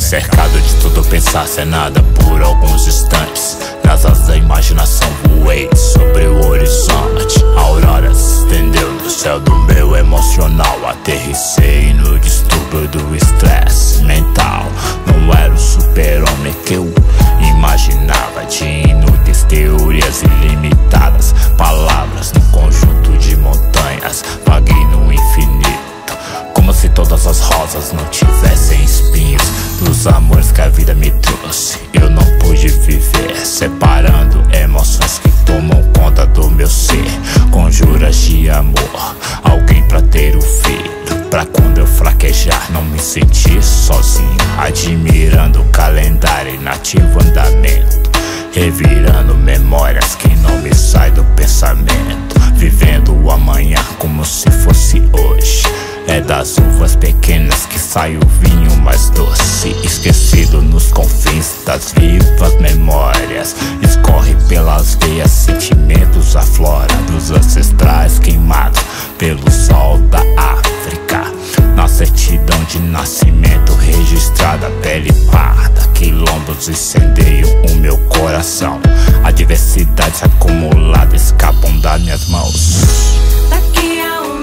Cercado de tudo, pensar sem nada por alguns instantes. Nas asas da imaginação voei sobre o horizonte. A aurora se estendeu no céu do meu emocional. Aterrissei no distúrbio do estresse mental. Não era o super-homem que eu imaginava, de inúteis teorias ilimitadas. Palavras num conjunto de montanhas, vaguei no infinito, como se todas as rosas não tivessem espinhos. Dos amores que a vida me trouxe, eu não pude viver, separando emoções que tomam conta do meu ser. Conjuras de amor, alguém pra ter o filho, pra quando eu fraquejar não me sentir sozinho. Admirando o calendário inativo andamento, revirando memórias que não me saem do pensamento. Vivendo o amanhã como se fosse hoje. É das uvas pequenas que sai o vinho mais doce. Esquecido nos confins das vivas memórias, escorre pelas veias sentimentos, a flora dos ancestrais queimados pelo sol da África. Na certidão de nascimento registrada, pele parda, quilombos incendeiam o meu coração. Adversidades acumuladas escapam das minhas mãos. Daqui a um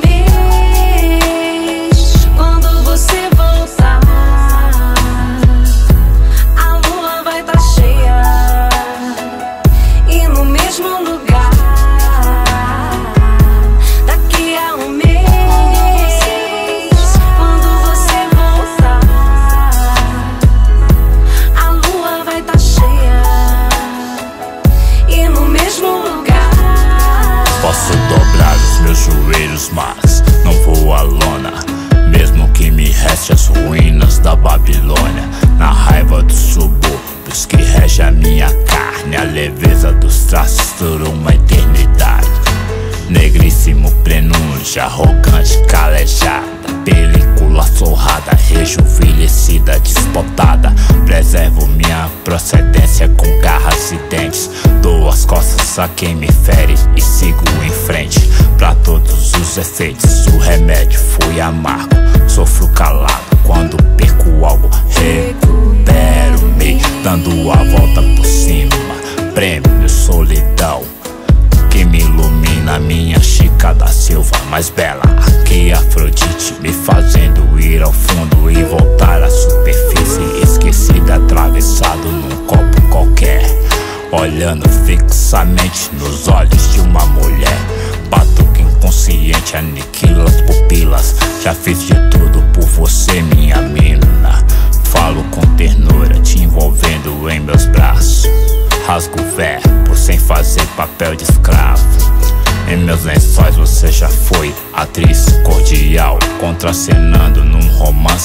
mês, quando você voltar, a lua vai estar cheia e no mesmo lugar. Daqui a um mês, quando você voltar, a lua vai estar cheia e no mesmo lugar. Posso dobrar os meus joelhos, mas não vou à lona, mesmo que me reste as ruínas da Babilônia. Na raiva dos subúrbios que rege a minha carne, a leveza dos traços por uma eternidade. Negríssimo prenúncio, arrogante, calejada, película sorrada, rejuvenescida, despotada. Preservo minha procedência com garras e dentes. Dou as costas a quem me fere e sigo em frente. Pra todos os efeitos, o remédio foi amargo. Sofro calado quando perco algo, recupero-me, dando a volta por cima. Prêmio solidão que me ilumina, minha Chica da Silva mais bela que Afrodite, me fazendo ir ao fundo e voltar à superfície. Esquecido, atravessado num copo qualquer, olhando fixamente nos olhos de uma mulher. Batuque inconsciente, aniquila as pupilas. Já fiz de tudo por você, minha mina. Falo com ternura, te envolvendo em meus braços. Rasgo o verbo sem fazer papel de escravo. Em meus lençóis você já foi atriz cordial, contracenando num romance